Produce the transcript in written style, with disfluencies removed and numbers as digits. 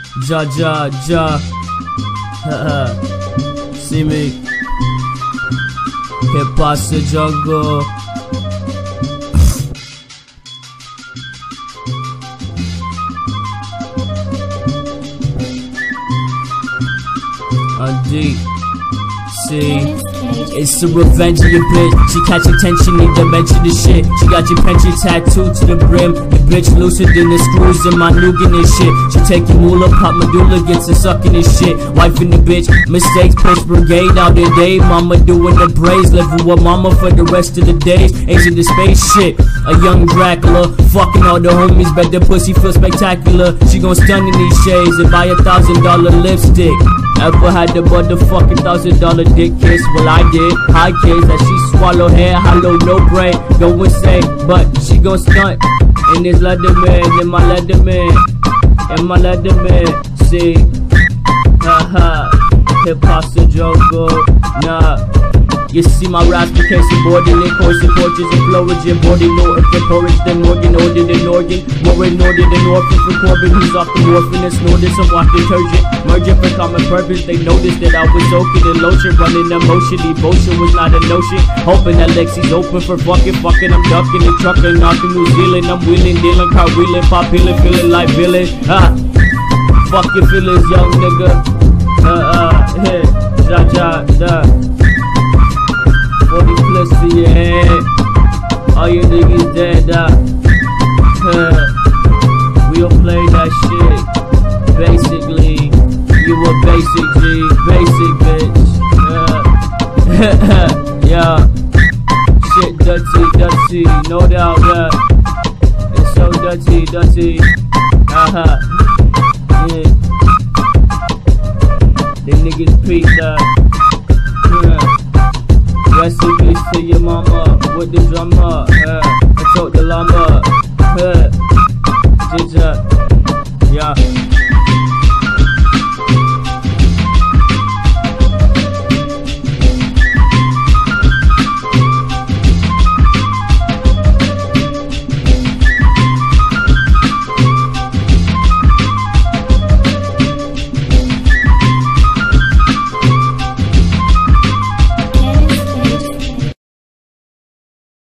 Ja. See me. Hip hop's the jungle. D. C. It's the revenge of your bitch. She catch attention, need to mention the shit. She got your pension tattooed to the brim. Your bitch looser than the screws in my Nugan and shit. She take your moolah, pop medulla, gets to sucking this shit. Wife in the bitch, mistakes, push brigade out there day. Mama doing the braids, living with mama for the rest of the days. Agent the space shit, a young Dracula. Fucking all the homies, bet the pussy feel spectacular. She gon' stun in these shades and buy $1,000 lipstick. Ever had the motherfucking $1,000 dick kiss? Well, I did. High kiss that she swallow hair, hollow, no brain. Go insane, but she gon' stunt in this Leatherman, in my Leatherman, in my Leatherman. See, haha, hip hop's the jungle, nah. You see my raps became subordinate, coursing porches and Floridian, boarding Norton for porridge, then Morgan ordered an organ, more ignored than orphan for Corbin, who's off the morphine and snorted some wash detergent, merging for common purpose. They noticed that I was soaking in lotion, running emotion, devotion was not a notion, hoping that Lexi's open for fucking, I'm ducking and trucking, knocking New Zealand, I'm wheeling, dealing, car wheeling, pop peeling, feeling like villain, fuck your feelings, young nigga, ja. 40 plus to your head, all your niggas dead, we all play that shit. Basically, you a basic G, basic bitch. Yeah, shit dirty, no doubt, yeah. It's so dirty, yeah. Them niggas peep that. Rest in peace to your mama with the drummer. I told the llama. Yeah.